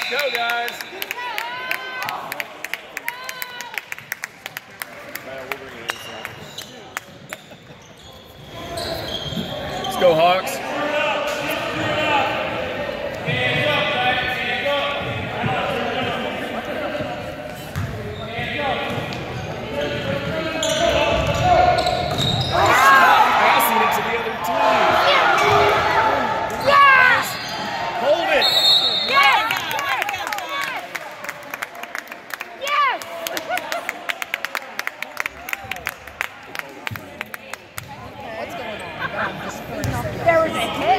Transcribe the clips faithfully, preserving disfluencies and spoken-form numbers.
Go, guys. Let's go, Hawks. Passing it to the other team. Yes! Hold it. Yes! Yes! What's going on? There was a hit.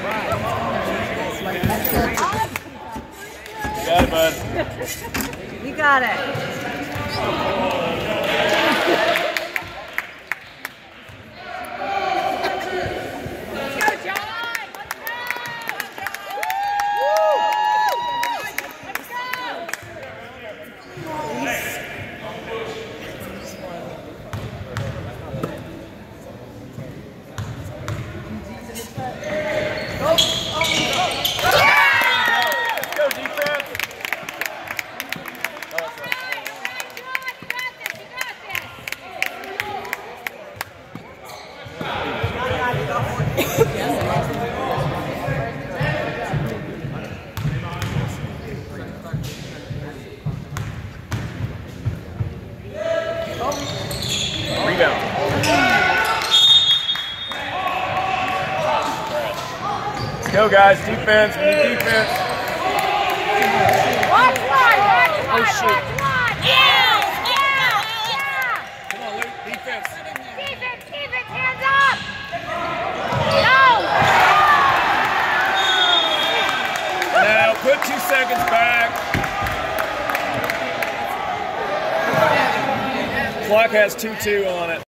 You got it, bud. You got it. Rebound. Let's go, guys. Defense. We need defense. Watch one, watch one, Oh, shoot. watch one. Yeah, yeah, yeah. Come on, Luke. Defense. Defense, defense, hands up. No. Now, put two seconds back. Clock has two two on it.